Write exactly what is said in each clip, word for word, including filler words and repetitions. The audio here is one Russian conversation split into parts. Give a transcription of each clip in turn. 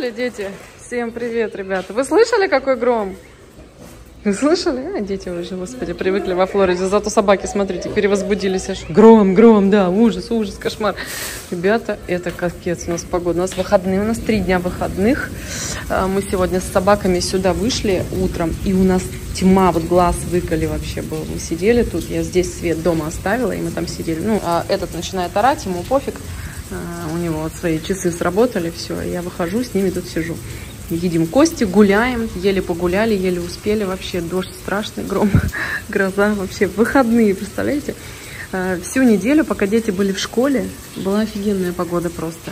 слышали, дети? Всем привет, ребята. Вы слышали, какой гром? Вы слышали? А, дети уже, господи, привыкли во Флориде. Зато собаки, смотрите, перевозбудились аж. Гром, гром, да, ужас, ужас, кошмар. Ребята, это капец у нас погода. У нас выходные, у нас три дня выходных. Мы сегодня с собаками сюда вышли утром, и у нас тьма, вот глаз выколи вообще был. Мы сидели тут, я здесь свет дома оставила, и мы там сидели. Ну, а этот начинает орать, ему пофиг. У него вот свои часы сработали, все, я выхожу, с ними тут сижу. Едим кости, гуляем, еле погуляли, еле успели, вообще дождь страшный, гром, гроза, вообще выходные, представляете? Всю неделю, пока дети были в школе, была офигенная погода просто.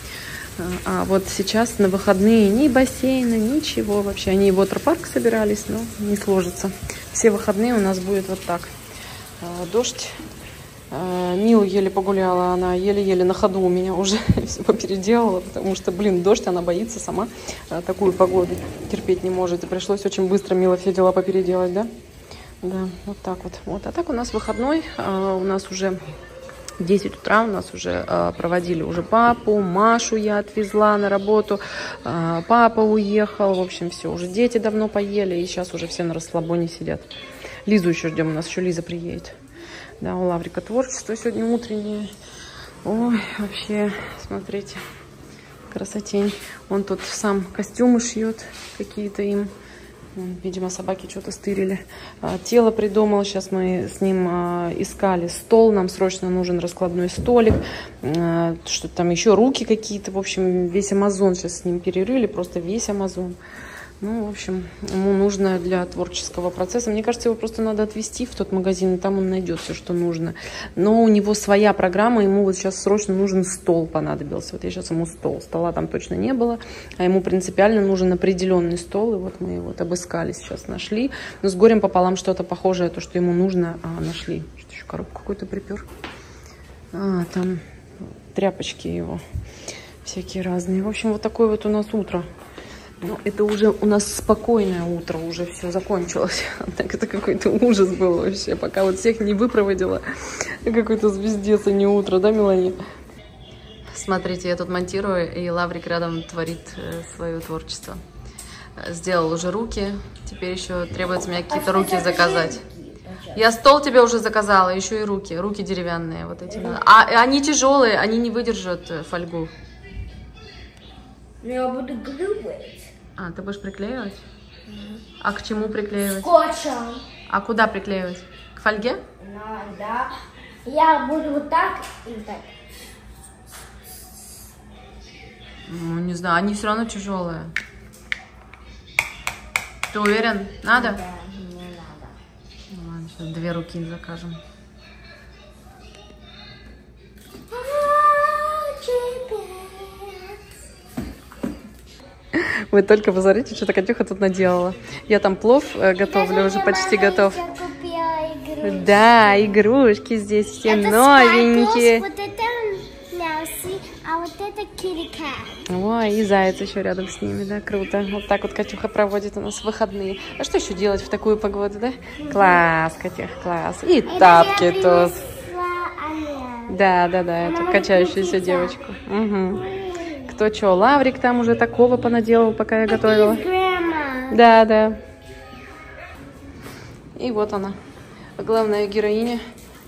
А вот сейчас на выходные ни бассейна, ничего вообще. Они в вотер-парк собирались, но не сложится. Все выходные у нас будет вот так. Дождь. Милу еле погуляла, она еле-еле на ходу у меня уже все попеределала, потому что, блин, дождь, она боится сама такую погоду, терпеть не может. И пришлось очень быстро Мила все дела попеределать, да? Да, вот так вот. Вот. А так у нас выходной, у нас уже десять утра, у нас уже проводили уже папу, Машу я отвезла на работу, папа уехал, в общем, все, уже дети давно поели, и сейчас уже все на расслабоне сидят. Лизу еще ждем, у нас еще Лиза приедет. Да, у Лаврика творчество сегодня утреннее. Ой, вообще, смотрите, красотень. Он тут сам костюмы шьет какие-то им. Видимо, собаки что-то стырили. Тело придумал. Сейчас мы с ним искали стол. Нам срочно нужен раскладной столик. Что-то там еще, руки какие-то. В общем, весь Амазон сейчас с ним перерыли. Просто весь Амазон. Ну, в общем, ему нужно для творческого процесса. Мне кажется, его просто надо отвезти в тот магазин, и там он найдет все, что нужно. Но у него своя программа, ему вот сейчас срочно нужен стол понадобился. Вот я сейчас ему стол. Стола там точно не было, а ему принципиально нужен определенный стол. И вот мы его вот обыскали, сейчас нашли. Но с горем пополам что-то похожее, то, что ему нужно, а, нашли. Что еще, коробку какой-то припер? А, там тряпочки его всякие разные. В общем, вот такое вот у нас утро. Но это уже у нас спокойное утро, уже все закончилось. Так это какой-то ужас был вообще, пока вот всех не выпроводила. Какой-то звездец, а не утро, да, Мелани? Смотрите, я тут монтирую, и Лаврик рядом творит свое творчество. Сделал уже руки, теперь еще требуется мне какие-то руки заказать. Я стол тебе уже заказала, еще и руки, руки деревянные вот эти. А они тяжелые, они не выдержат фольгу. Я буду глюбить. А, ты будешь приклеивать? Mm-hmm. А к чему приклеивать? Скотчем. А куда приклеивать? К фольге? Ну, да. Я буду вот так и так. Ну, не знаю, они все равно тяжелые. Ты уверен? Надо? Да, не надо. Ну, ладно, сейчас две руки закажем. Вы только посмотрите, что Катюха тут наделала. Я там плов э, готовлю, Даже уже почти готов. Игрушки. Да, игрушки здесь все это новенькие. Sparkles, вот это Мяуси, а вот это Kitty Cat. Ой, и заяц еще рядом с ними, да, круто. Вот так вот Катюха проводит у нас выходные. А что еще делать в такую погоду, да? Mm-hmm. Класс, Катюх, класс. И это тапки тут. Да, да, да, эту качающуюся девочку. Угу. Кто что, Лаврик там уже такого понаделал, пока я готовила. Да, да. И вот она, главная героиня.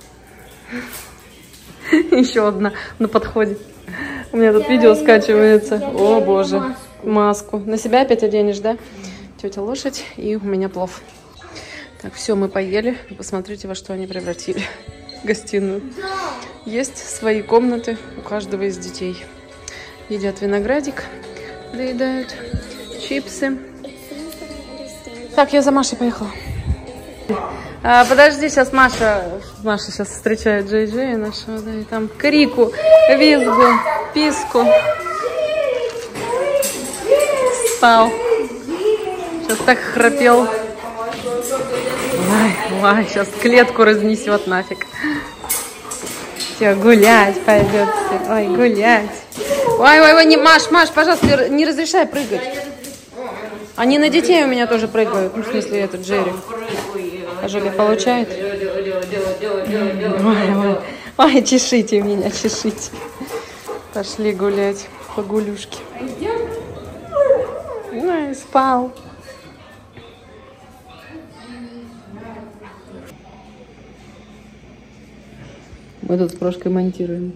Еще одна на подходе. У меня тут видео скачивается. О, боже. Маску. На себя опять оденешь, да? Тетя лошадь и у меня плов. Так, все, мы поели. Посмотрите, во что они превратили гостиную. Есть свои комнаты у каждого из детей. Едят виноградик, доедают чипсы. Так, я за Машей поехала. А, подожди, сейчас Маша, Маша сейчас встречает Джей Джея нашего, да, и там крику, визгу, писку. Спал. Сейчас так храпел. Ой, ой, сейчас клетку разнесет нафиг. Все, гулять пойдет. Все. Ой, гулять. Ой, ой, ой, не, Маш, Маш, пожалуйста, не разрешай прыгать. Они на детей у меня тоже прыгают. Ну, в смысле, этот Джерри. Ожоги получает? Ой, ой, ой, чешите меня, чешите. Пошли гулять по гулюшке. Ну и спал. Мы тут с Прошкой монтируем.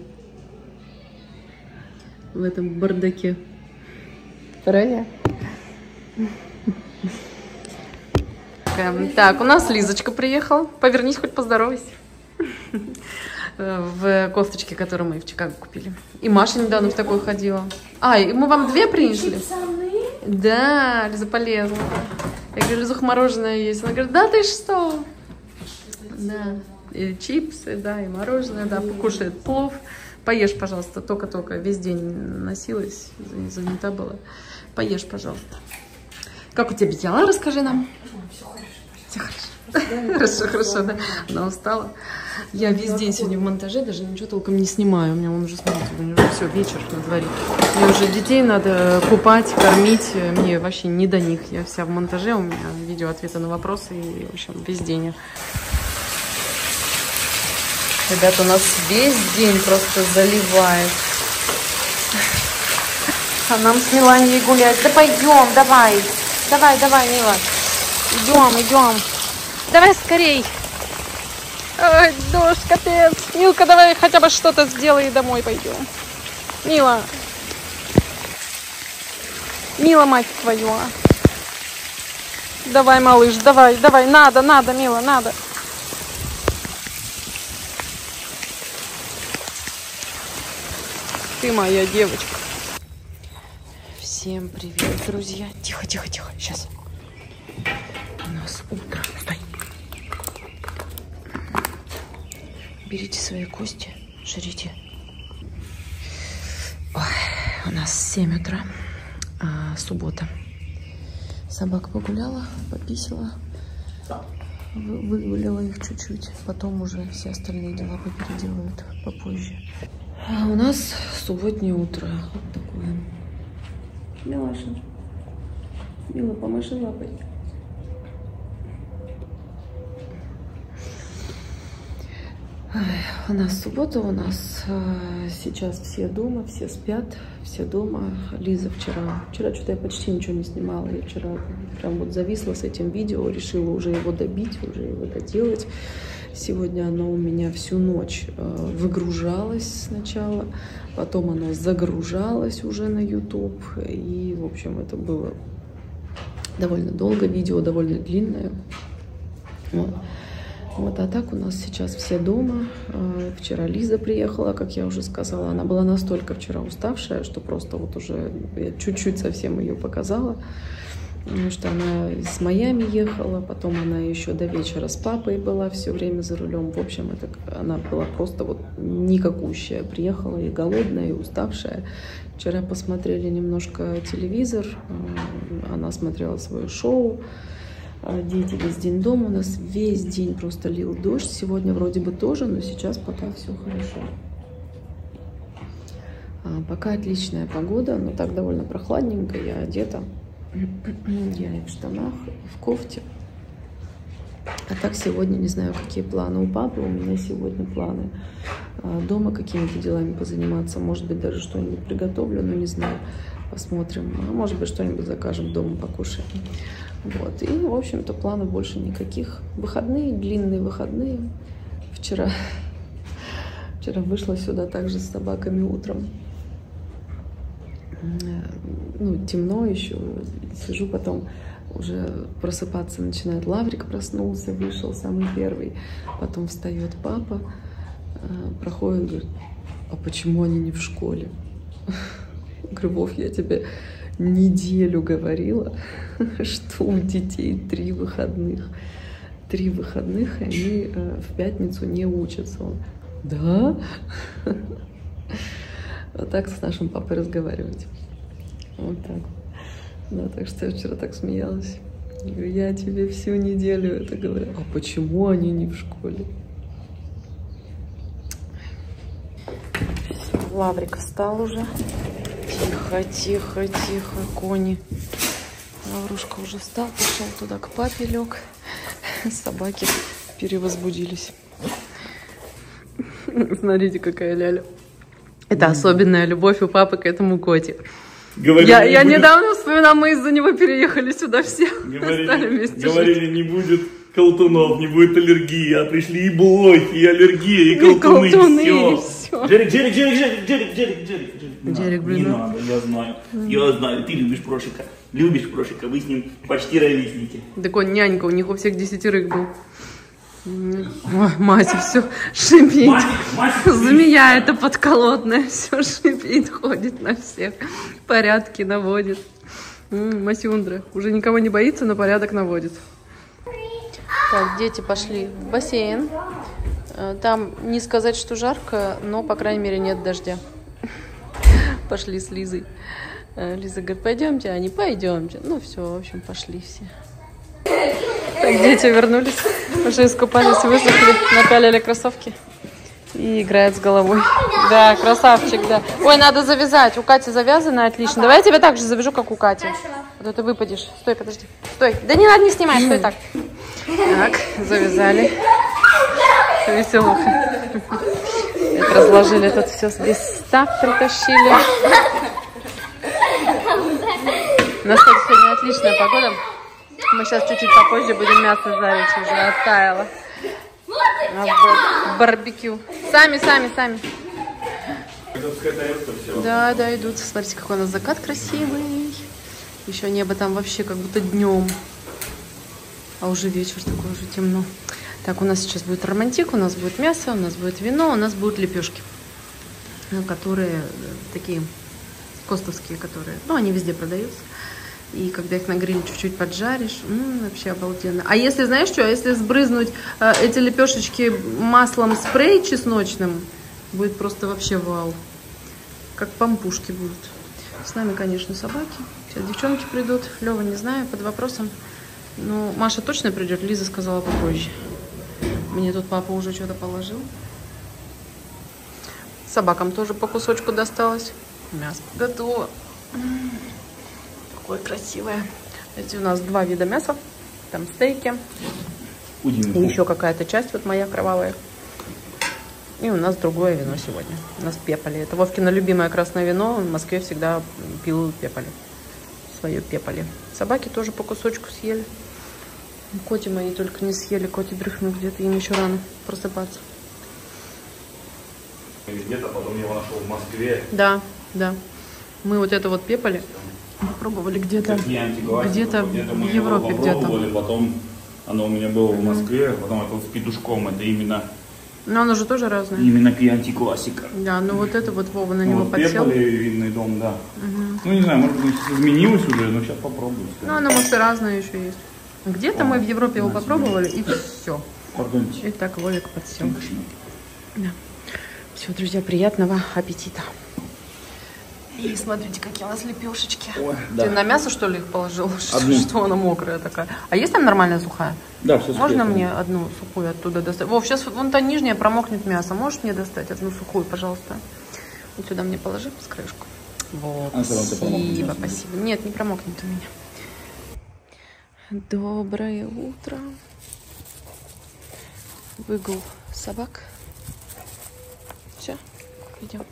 В этом бардаке. Правильно? Так, у нас Лизочка приехала. Повернись, хоть поздоровайся. В кофточке, которую мы в Чикаго купили. И Маша недавно в такой ходила. А, и мы вам две принесли? Да, Лиза полезла. Я говорю, Лизуха, мороженое есть. Она говорит, да ты что? Да. И чипсы, да, и мороженое, да, покушает плов. Поешь, пожалуйста, только-только весь день носилась, занята была. Поешь, пожалуйста. Как у тебя дела? Расскажи нам. Все хорошо. Хорошо, хорошо, да. Она устала. Я весь день сегодня в монтаже, даже ничего толком не снимаю. У меня он уже, смотрите, у меня уже все, вечер на дворе. Мне уже детей надо купать, кормить. Мне вообще не до них. Я вся в монтаже, у меня видео ответы на вопросы. И, в общем, весь день. Ребята, у нас весь день просто заливает. А нам с Миланей гулять. Да пойдем, давай. Давай, давай, Мила. Идем, идем. Давай скорей. Ой, дождь, капец. Милка, давай хотя бы что-то сделай и домой пойдем. Мила. Мила, мать твою. Давай, малыш, давай, давай. Надо, надо, Мила, надо. Ты моя девочка. Всем привет, друзья. Тихо, тихо, тихо. Сейчас. У нас утро. Стой. Берите свои кости, жрите. Ой, у нас семь утра. А, суббота. Собака погуляла, пописала. Вы, выгуляла их чуть-чуть. Потом уже все остальные дела попеределают попозже. А у нас субботнее утро. Вот такое. Милаша. Мила, помаши лапой. Ой, у нас суббота, у нас э, сейчас все дома, все спят, все дома. Лиза вчера, вчера что-то я почти ничего не снимала. Я вчера прям вот зависла с этим видео, решила уже его добить, уже его доделать. Сегодня оно у меня всю ночь э, выгружалось сначала, потом оно загружалось уже на YouTube. И, в общем, это было довольно долго, видео довольно длинное. Вот. Вот, а так у нас сейчас все дома. Э, вчера Лиза приехала, как я уже сказала. Она была настолько вчера уставшая, что просто вот уже я чуть-чуть совсем ее показала. Потому что она из Майами ехала, потом она еще до вечера с папой была все время за рулем. В общем, это, она была просто вот никакущая. Приехала и голодная, и уставшая. Вчера посмотрели немножко телевизор, она смотрела свое шоу. Дети весь день дома, у нас весь день просто лил дождь. Сегодня вроде бы тоже, но сейчас пока все хорошо. Пока отличная погода, но так довольно прохладненько, я одета. Я и в штанах, и в кофте. А так сегодня не знаю, какие планы у папы. У меня сегодня планы дома какими-то делами позаниматься. Может быть, даже что-нибудь приготовлю, но не знаю. Посмотрим. А может быть, что-нибудь закажем дома, покушаем. Вот. И, в общем-то, планов больше никаких. Выходные, длинные выходные. Вчера, вчера вышла сюда также с собаками утром. Ну, темно еще, сижу, потом уже просыпаться начинает. Лаврик проснулся, вышел самый первый, потом встает папа, проходит, говорит, а почему они не в школе? Говорю, Вов, я тебе неделю говорила, что у детей три выходных. Три выходных, и они в пятницу не учатся. Он, да? Вот так с нашим папой разговаривать. Вот так. Да, так что я вчера так смеялась. Я говорю, я тебе всю неделю это говорю. А почему они не в школе? Все, Лаврик встал уже. Тихо, тихо, тихо, кони. Лаврушка уже встал, пошел туда к папе, лег. Собаки перевозбудились. Смотрите, какая ляля. Это особенная любовь у папы к этому коте. Говорили, я я будет... недавно вспоминала, мы из-за него переехали сюда все. Говорили, стали вместе говорили жить. не будет колтунов, не будет аллергии, а пришли и блохи, и аллергия, и колтуны, и колтуны, и и все. всё. Джерик, Джерик, Джерик, Джерик, Джерик, Джерик, Джерик, Джерик. Джерик, блин, Не ну. надо, я знаю, я знаю, ты любишь Прошика, любишь Прошика, вы с ним почти ровесники. Так он нянька, у них у всех десятерых был. Ой, Мася все шипит. Мать, мать, Змея эта подколодная, все шипит, ходит на всех. Порядки наводит. М, Масюндра. Уже никого не боится, но порядок наводит. Так, дети пошли в бассейн. Э, Там не сказать, что жарко, но, по крайней мере, нет дождя. Пошли с Лизой. Э, Лиза говорит, пойдемте, они пойдемте. Ну все, в общем, пошли все. Так, дети вернулись, уже искупались, высохли, напялили кроссовки и играют с головой. Да, красавчик, да. Ой, надо завязать. У Кати завязано отлично. Давай я тебя так же завяжу, как у Кати. А то ты выпадешь. Стой, подожди. Стой. Да не надо, не снимай, стой так. Так, завязали. Веселуха. Это разложили тут все, здесь став притащили. У нас, кстати, сегодня отличная погода. Мы сейчас чуть-чуть попозже будем мясо жарить, уже оттаяло. А вот барбекю. Сами, сами, сами. Да, да, идут. Смотрите, какой у нас закат красивый. Еще небо там вообще как будто днем. А уже вечер такой, уже темно. Так, у нас сейчас будет романтик, у нас будет мясо, у нас будет вино, у нас будут лепешки. Которые такие костовские, которые, ну, они везде продаются. И когда их на гриле чуть-чуть поджаришь, м, вообще обалденно. А если, знаешь что, если сбрызнуть э, эти лепешечки маслом спрей чесночным, будет просто вообще вау. Как пампушки будут. С нами, конечно, собаки. Сейчас девчонки придут. Лёва, не знаю, под вопросом. Ну, Маша точно придет, Лиза сказала попозже. Мне тут папа уже что-то положил. Собакам тоже по кусочку досталось. Мясо готово. Такое красивое. Эти у нас два вида мяса. Там стейки. И еще какая-то часть, вот моя кровавая. И у нас другое вино сегодня. У нас пеполи. Это Вовкино любимое красное вино. Он в Москве всегда пил пеполи. Свое пеполи. Собаки тоже по кусочку съели. Коти мои только не съели. Коти дрыхнут где-то. Им еще рано просыпаться. Где-то потом я его нашел в Москве. Да, да. Мы вот это вот пеполи попробовали где-то где-то в Европе где-то. Потом оно у меня было в Москве, потом это с петушком, это именно. Но оно же тоже разное. Именно Кьянти-классика. Да, ну вот это вот Вова на него вот подсел. Пеполи, винный дом, да. Угу. Ну не знаю, может быть изменилось уже, но сейчас попробую. Ну оно может и разное еще есть. Где-то мы в Европе его попробовали и все. Пардоньте. И так Вовик подсел. Да. Все, друзья, приятного аппетита. И смотрите, какие у нас лепешечки. Ой, да. Ты на мясо, что ли, их положил? Одну. Что она мокрая такая? А есть там нормальная сухая? Да, все. Можно мне одну сухую оттуда достать? Вов, сейчас вон та нижняя промокнет мясо. Можешь мне достать одну сухую, пожалуйста? Вот сюда мне положи с крышку. Вот, а спасибо, спасибо. Нет, не промокнет у меня. Доброе утро. Выгул собак. Все, идем.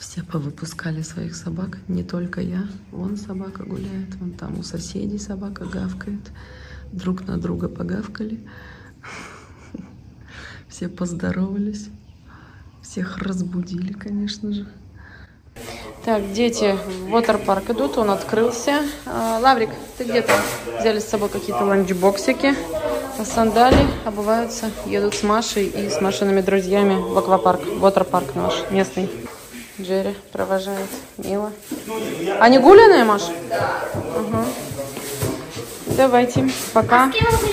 Все повыпускали своих собак, не только я. Вон собака гуляет, вон там у соседей собака гавкает. Друг на друга погавкали. Все поздоровались. Всех разбудили, конечно же. Так, дети в вотер-парк идут, он открылся. А, Лаврик, ты где-то? Взяли с собой какие-то ланчбоксики, сандали, обуваются, едут с Машей и с Машиными друзьями в аквапарк, вотер-парк наш местный. Джерри провожает, мило. Они гуляные, Маш? Да. Угу. Давайте, пока.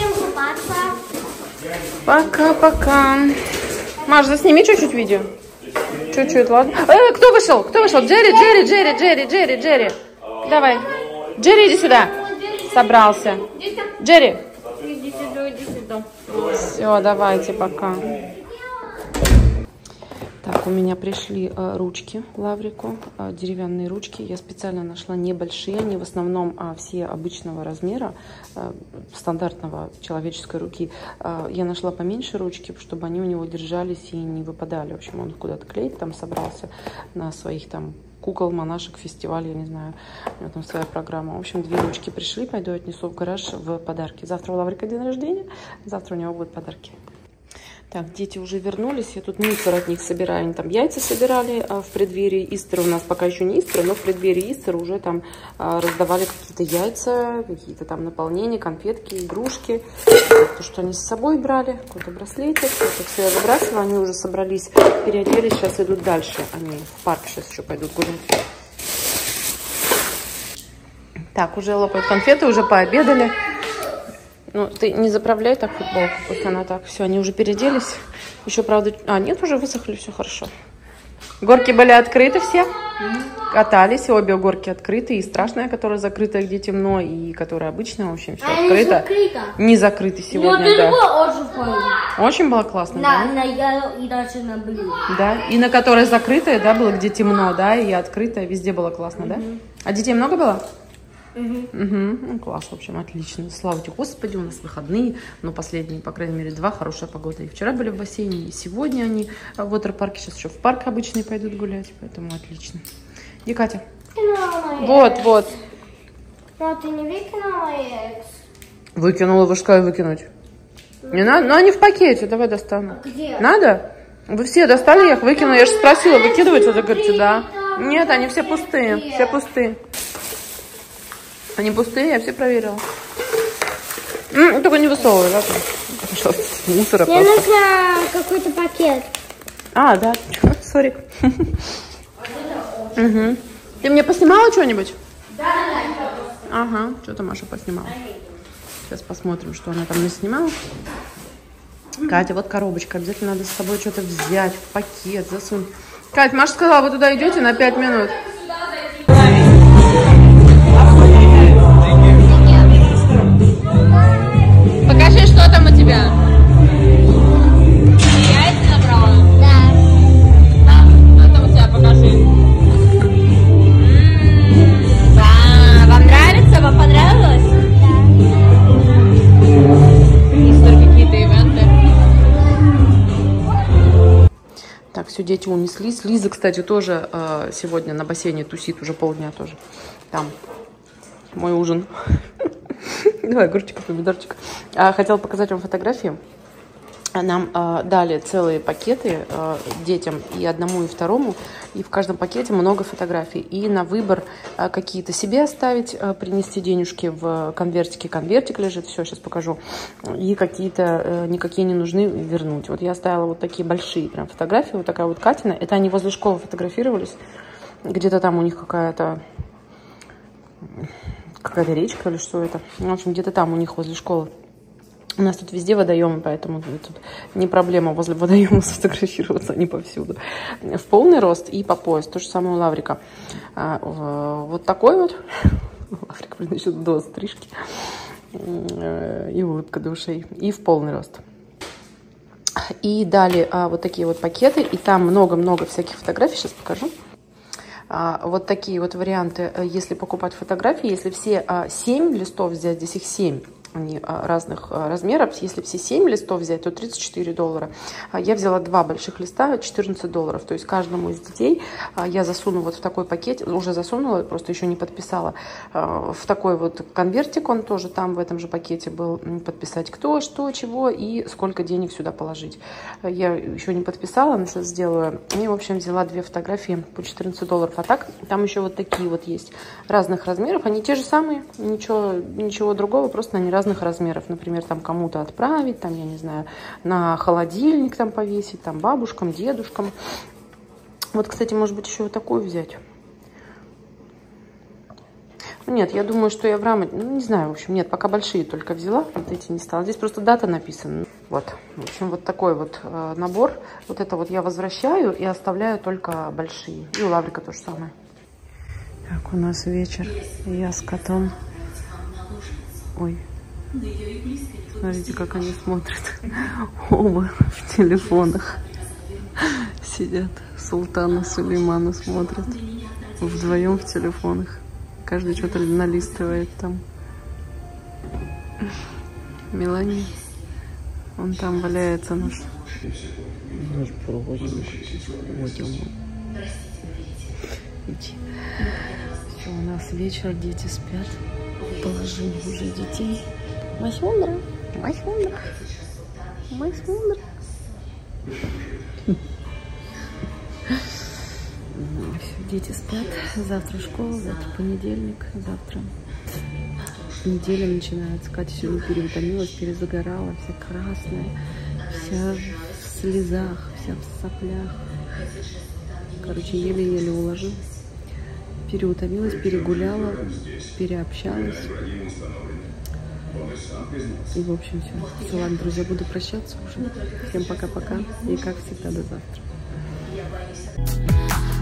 Пока-пока. Маш, засними чуть-чуть видео. Чуть-чуть, ладно. Э, кто вышел? Кто вышел? Джерри, Джерри, Джерри, Джерри, Джерри, Джерри. Давай. Джерри, иди сюда. Собрался. Джерри. Иди сюда, иди сюда. Все, давайте, пока. Так, у меня пришли э, ручки Лаврику, э, деревянные ручки. Я специально нашла небольшие, они в основном э, все обычного размера, э, стандартного человеческой руки. Э, я нашла поменьше ручки, чтобы они у него держались и не выпадали. В общем, он куда-то клеить там собрался на своих там кукол, монашек, фестиваль, я не знаю, у него там своя программа. В общем, две ручки пришли, пойду отнесу в гараж в подарки. Завтра у Лаврика день рождения, завтра у него будут подарки. Так, дети уже вернулись, я тут мусор от них собираю, они там яйца собирали а, в преддверии Истера, у нас пока еще не Истер, но в преддверии Истера уже там а, раздавали какие-то яйца, какие-то там наполнения, конфетки, игрушки, то, что они с собой брали, какой-то браслетик, это все я выбрасывала, они уже собрались, переоделись, сейчас идут дальше, они в парк сейчас еще пойдут гулять. Так, уже лопают конфеты, уже пообедали. Ну, ты не заправляй так футболку, пусть она так. Все, они уже переоделись. Еще, правда... А, нет, уже высохли, все хорошо. Горки были открыты все. Mm-hmm. Катались, обе горки открыты. И страшная, которая закрыта, где темно, и которая обычная, в общем, все а открыто. Не, не закрыты сегодня, но да. Очень, очень было классно, на, да? На yellow и даже на blue. Да, и на которой закрытая, да, было, где темно, да, и открытая, везде было классно, mm-hmm. да? А детей много было? Угу. Угу. Ну, класс, в общем, отлично. Слава тебе, Господи, у нас выходные, но последние, по крайней мере, два, хорошая погода. И вчера были в бассейне, и сегодня они в вотер-парке, сейчас еще в парк обычный пойдут гулять, поэтому отлично. Где Катя? Вот, вот. Но ты не выкинула яйца? Выкинула, вы что выкинуть? Не надо? Ну, они в пакете, давай достану. А где? Надо? Вы все достали, я их выкинула, я же спросила, выкидываются, вы говорите, да. Нет, они все пустые, все пустые. Они пустые, я все проверила. М-м, только не высовывай, да? Пожалуйста, мусора мне просто. Нужно какой-то пакет. А, да, сори. Угу. Ты мне поснимала что-нибудь? Да, да. Ага, что-то Маша поснимала. Сейчас посмотрим, что она там наснимала. Катя, вот коробочка, обязательно надо с собой что-то взять, в пакет, засунуть. Катя, Маша сказала, вы туда идете на пять минут. Покажи, что там у тебя. Яйца набрала? Да. Да? Что там у тебя, покажи. М-м-м. Да. Вам нравится? Вам понравилось? Да. Есть какие-то ивенты. Так, все, дети унеслись. Лиза, кстати, тоже э, сегодня на бассейне тусит уже полдня тоже. Там мой ужин. Давай, огурчик, помидорчик. А, хотела показать вам фотографии. Нам а, дали целые пакеты а, детям, и одному, и второму. И в каждом пакете много фотографий. И на выбор а, какие-то себе оставить, а, принести денежки в конвертике. Конвертик лежит, все, сейчас покажу. И какие-то а, никакие не нужны вернуть. Вот я оставила вот такие большие прям фотографии. Вот такая вот Катина. Это они возле школы фотографировались. Где-то там у них какая-то... какая-то речка или что это. В общем, где-то там у них возле школы. У нас тут везде водоемы, поэтому тут не проблема возле водоема сфотографироваться, они повсюду. В полный рост и по пояс. То же самое у Лаврика. Вот такой вот. Лаврик, блин, еще до стрижки. И улыбка до ушей. И в полный рост. И дали вот такие вот пакеты. И там много-много всяких фотографий. Сейчас покажу. Вот такие вот варианты, если покупать фотографии, если все семь листов взять, здесь их семь, Они разных размеров. Если все семь листов взять, то тридцать четыре доллара. Я взяла два больших листа, четырнадцать долларов. То есть каждому из детей я засуну вот в такой пакет, уже засунула, просто еще не подписала, в такой вот конвертик, он тоже там в этом же пакете был, подписать кто, что, чего и сколько денег сюда положить. Я еще не подписала, но сейчас сделаю. И, в общем, взяла две фотографии по четырнадцать долларов. А так, там еще вот такие вот есть разных размеров. Они те же самые, ничего, ничего другого, просто они разные. Разных размеров, например, там кому-то отправить, там, я не знаю, на холодильник там повесить, там бабушкам, дедушкам. Вот, кстати, может быть, еще вот такую взять. Нет, я думаю, что я в рамочке, ну, не знаю, в общем, нет, пока большие только взяла, вот эти не стала. Здесь просто дата написана. Вот, в общем, вот такой вот э, набор. Вот это вот я возвращаю и оставляю только большие. И у Лаврика то же самое. Так, у нас вечер, я с котом. Ой. Смотрите, как они смотрят. Оба в телефонах сидят. Султана, Сулеймана смотрят. Вдвоем в телефонах. Каждый что-то налистывает там. Мелания. Он там валяется наш. Наш проводник. Вот он. Все, у нас вечер, дети спят. Положили уже детей. Масюндра, Масюндра, Масюндра. Все, дети спят. Завтра школа, завтра понедельник, завтра неделя начинается. Катя сегодня переутомилась, перезагорала, вся красная, вся в слезах, вся в соплях. Короче, еле-еле уложила. Переутомилась, перегуляла, переобщалась. И, в общем, все. Все, ладно, друзья, буду прощаться уже. Всем пока-пока. И, как всегда, до завтра.